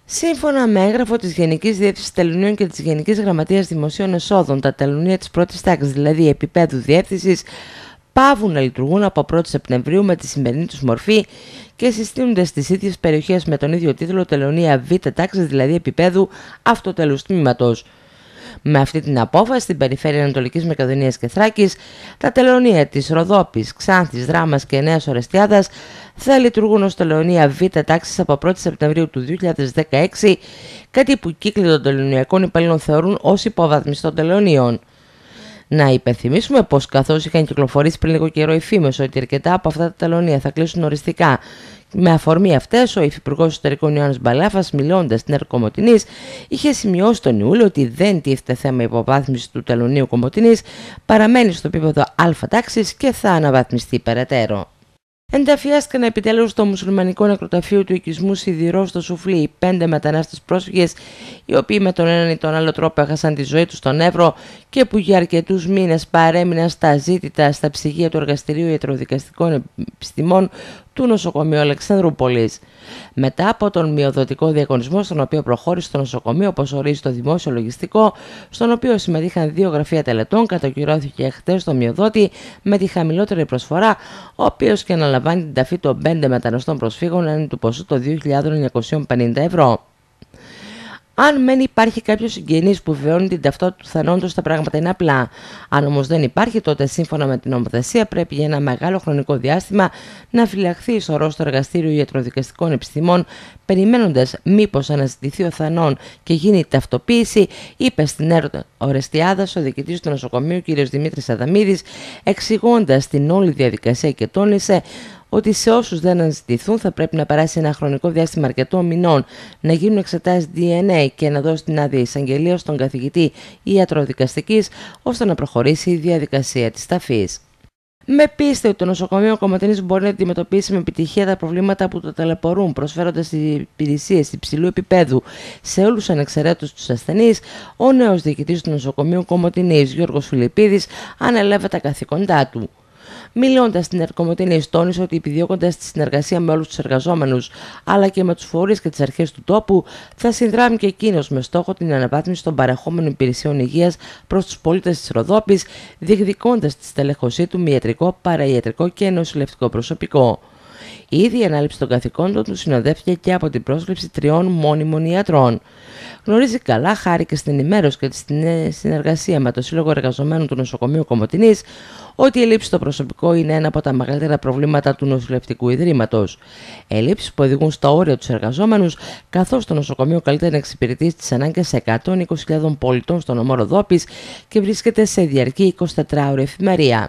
Σύμφωνα με έγγραφο της Γενικής Διεύθυνσης Τελωνίων και της Γενικής Γραμματείας Δημοσίων Εσόδων, τα τελωνία της πρώτης τάξης, δηλαδή επίπεδου διεύθυνσης, παύουν να λειτουργούν από 1η Σεπτεμβρίου με τη σημερινή τους μορφή και συστήνονται στις ίδιες περιοχές με τον ίδιο τίτλο τελωνία Β τάξης, δηλαδή επίπεδου αυτοτελούς τμήματος. Με αυτή την απόφαση, στην περιφέρεια Ανατολικής Μακεδονίας και Θράκης, τα τελωνία της Ροδόπης, Ξάνθης, Δράμας και Νέας Ορεστιάδας θα λειτουργούν ως τελωνία Β τάξης από 1η Σεπτεμβρίου του 2016, κάτι που οι κύκλοι των τελωνιακών υπαλλήλων θεωρούν ως υποβάθμιση των τελωνίων. Να υπενθυμίσουμε πως, καθώς είχαν κυκλοφορήσει πριν λίγο καιρό οι φήμες ότι αρκετά από αυτά τα τελωνία θα κλείσουν οριστικά, με αφορμή αυτές, ο Υφυπουργός Εσωτερικών Ιωάννης Μπαλάφας, μιλώντας στην ΕΡΤ Κομοτηνής, είχε σημειώσει τον Ιούλιο ότι δεν τίθεται θέμα υποβάθμιση του τελωνίου Κομοτηνής, παραμένει στο επίπεδο Α τάξης και θα αναβαθμιστεί περαιτέρω. Ενταφιάστηκαν επιτέλους στο μουσουλμανικό νεκροταφείο του οικισμού Σιδηρό στο Σουφλί 5 μετανάστες πρόσφυγες, οι οποίοι με τον έναν ή τον άλλο τρόπο έχασαν τη ζωή τους στον Εύρο και που για αρκετούς μήνες παρέμειναν στα αζήτητα στα ψυγεία του Εργαστηρίου Ιατροδικαστικών Επιστημών του Νοσοκομείου Αλεξανδρούπολης. Μετά από τον μειοδοτικό διαγωνισμό, στον οποίο προχώρησε το νοσοκομείο, όπως ορίζει το δημόσιο λογιστικό, στον οποίο συμμετείχαν 2 γραφεία τελετών, κατακυρώθηκε χτες το μειοδότη με τη χαμηλότερη προσφορά, ο οποίος και αναλαμβάνει την ταφή των 5 μεταναστών προσφύγων έναντι του ποσού των 2.950 ευρώ. Αν μεν υπάρχει κάποιο συγγενής που βιώνει την ταυτότητα του θανόντος, τα πράγματα είναι απλά. Αν όμως δεν υπάρχει, τότε σύμφωνα με την νομοθεσία πρέπει για ένα μεγάλο χρονικό διάστημα να φυλαχθεί ισορρός στο Εργαστήριο Ιατροδικαστικών Επιστημών, περιμένοντας μήπως αναζητηθεί ο θανόν και γίνει η ταυτοποίηση, είπε στην ΕΡΤ Ορεστιάδας ο διοικητής του νοσοκομείου κ. Δημήτρης Αδαμίδης, εξηγώντας την όλη διαδικασία, και τόνισε ότι σε όσους δεν αναζητηθούν θα πρέπει να περάσει ένα χρονικό διάστημα αρκετών μηνών, να γίνουν εξετάσεις DNA και να δώσει την άδεια εισαγγελία στον καθηγητή ιατροδικαστικής, ώστε να προχωρήσει η διαδικασία της ταφής. Με πίστη ότι το νοσοκομείο Κομοτηνής μπορεί να αντιμετωπίσει με επιτυχία τα προβλήματα που το ταλαιπωρούν, προσφέροντας υπηρεσίες υψηλού επίπεδου σε όλους ανεξαιρέτως τους ασθενείς, ο νέος διοικητής του νοσοκομείου Κομοτηνής, Γιώργος Φιλιππίδης, ανέλαβε τα καθήκοντά του. Μιλώντας στην ΕΡΤ Κομοτηνής, τόνισε ότι επιδιώκοντας τη συνεργασία με όλους τους εργαζόμενους αλλά και με τους φορείς και τις αρχές του τόπου, θα συνδράμει και εκείνος με στόχο την αναβάθμιση των παρεχόμενων υπηρεσιών υγείας προς τους πολίτες της Ροδόπης, διεκδικώντας τη στελέχωσή του με ιατρικό, παραϊατρικό και νοσηλευτικό προσωπικό. Ήδη η ανάληψη των καθηκόντων του συνοδεύτηκε και από την πρόσληψη 3 μόνιμων ιατρών. Γνωρίζει καλά, χάρη και στην ενημέρωση και στην συνεργασία με το Σύλλογο Εργαζομένων του Νοσοκομείου Κομοτηνής, ότι η έλλειψη στο προσωπικό είναι ένα από τα μεγαλύτερα προβλήματα του νοσηλευτικού ιδρύματος. Ελλείψεις που οδηγούν στα όρια τους εργαζόμενους, καθώς το νοσοκομείο καλείται να εξυπηρετήσει τις ανάγκες 120.000 πολιτών στον νομό Ροδόπης και βρίσκεται σε διαρκή 24ωρη εφημερία.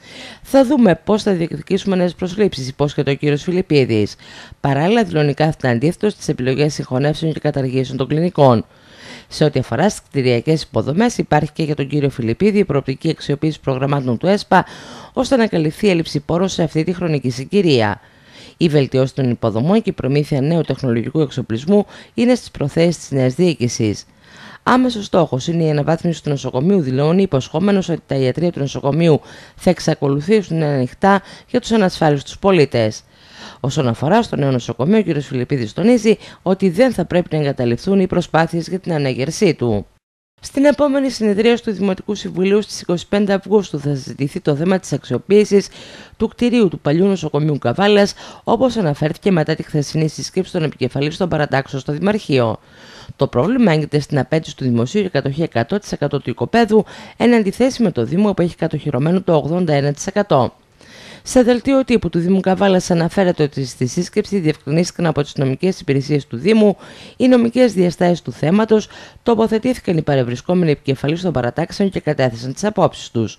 Θα δούμε πώς θα διεκδικήσουμε νέες προσλήψεις, υπόσχεται ο κ. Φιλιππίδης. Παράλληλα, δηλώνει κάθετα αντίθετο στις επιλογές συγχωνεύσεων και καταργήσεων των κλινικών. Σε ό,τι αφορά στις κτηριακές υποδομές, υπάρχει και για τον κύριο Φιλιππίδη η προοπτική αξιοποίηση προγραμμάτων του ΕΣΠΑ, ώστε να καλυφθεί η έλλειψη πόρων σε αυτή τη χρονική συγκυρία. Η βελτίωση των υποδομών και η προμήθεια νέου τεχνολογικού εξοπλισμού είναι στις προθέσεις της νέας διοίκησης. Άμεσος στόχος είναι η αναβάθμιση του νοσοκομείου, δηλώνει, υποσχόμενος ότι τα ιατρεία του νοσοκομείου θα εξακολουθήσουν να είναι ανοιχτά για τους ανασφάλιστους πολίτες. Όσον αφορά στο νέο νοσοκομείο, ο κ. Φιλιππίδης τονίζει ότι δεν θα πρέπει να εγκαταλειφθούν οι προσπάθειες για την ανέγερσή του. Στην επόμενη συνεδρίαση του Δημοτικού Συμβουλίου στις 25 Αυγούστου θα συζητηθεί το θέμα της αξιοποίησης του κτηρίου του παλιού νοσοκομείου Καβάλας, όπως αναφέρθηκε μετά τη χθεσινή σύσκεψη των επικεφαλής των παρατάξεων στο Δημαρχείο. Το πρόβλημα έγκυται στην απέτηση του Δημοσίου για κατοχή 100% του οικοπαίδου, εν αντιθέσει με το Δήμο που έχει κατοχυρωμένο το 81%. Σε δελτίο τύπου του Δήμου Καβάλας αναφέρεται ότι στη σύσκεψη διευκρινίστηκαν από τις νομικές υπηρεσίες του Δήμου οι νομικές διαστάσεις του θέματος, τοποθετήθηκαν οι παρευρισκόμενοι επικεφαλής των παρατάξεων και κατέθεσαν τις απόψεις τους.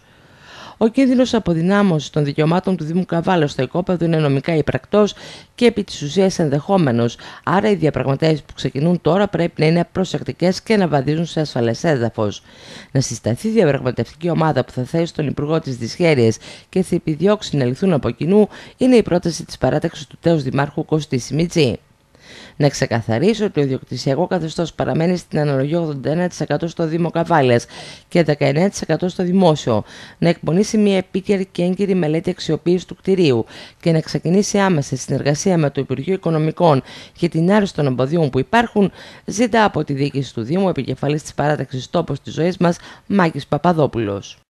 Ο κίνδυνος αποδυνάμωσης των δικαιωμάτων του Δήμου Καβάλα στο οικόπεδο είναι νομικά υπρακτός και επί της ουσίας ενδεχόμενος, άρα οι διαπραγματεύσεις που ξεκινούν τώρα πρέπει να είναι προσεκτικές και να βαδίζουν σε ασφαλές έδαφος. Να συσταθεί διαπραγματευτική ομάδα που θα θέσει τον Υπουργό της Δυσχέρειας και θα επιδιώξει να λυθούν από κοινού είναι η πρόταση της παράταξης του τέος Δημάρχου Κωστή Σιμιτζή. Να ξεκαθαρίσω ότι το ιδιοκτησιακό καθεστώς παραμένει στην αναλογία 81% στο Δήμο Καβάλιας και 19% στο δημόσιο. Να εκπονήσει μια επίκαιρη και έγκυρη μελέτη αξιοποίησης του κτηρίου και να ξεκινήσει άμεσα συνεργασία με το Υπουργείο Οικονομικών για την άρση των εμποδίων που υπάρχουν, ζητά από τη διοίκηση του Δήμου, επικεφαλής της παράταξης Τόπος της Ζωής μας, Μάκης Παπαδόπουλος.